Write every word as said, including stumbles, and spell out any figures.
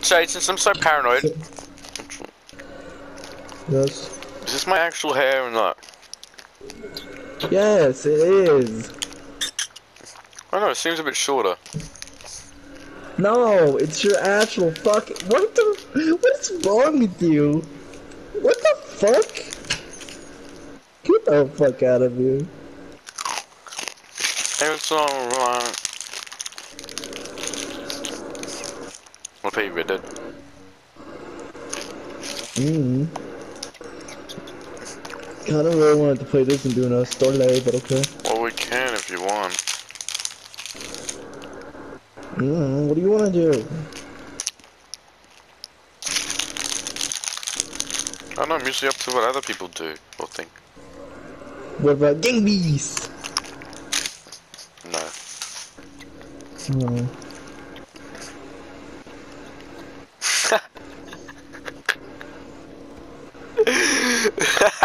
Jade, since I'm so paranoid, Yes. is this my actual hair or not? Yes, it is. I don't know, it seems a bit shorter. No, it's your actual fuck. What the? What's wrong with you? What the fuck? Get the fuck out of here. It's alright. What pay you did? Mm. Kinda really wanted to play this and do a story, but okay. Well, we can if you want. Mm, what do you want to do? I don't know, I'm usually up to what other people do or think. What about Gang Beast? No. Oh.